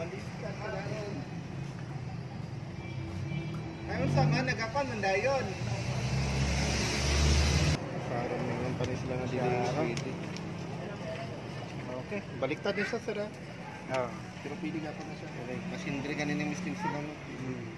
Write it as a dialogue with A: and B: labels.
A: Balikan ka daron. Ayun sa man nagapan man dayon. Parang mayroon pa rin sila nga dili. Okay, baliktad din sa sir.
B: Oo.
A: Pero pili nga pa na siya. Okay, masindre ganin yung miskin sila no.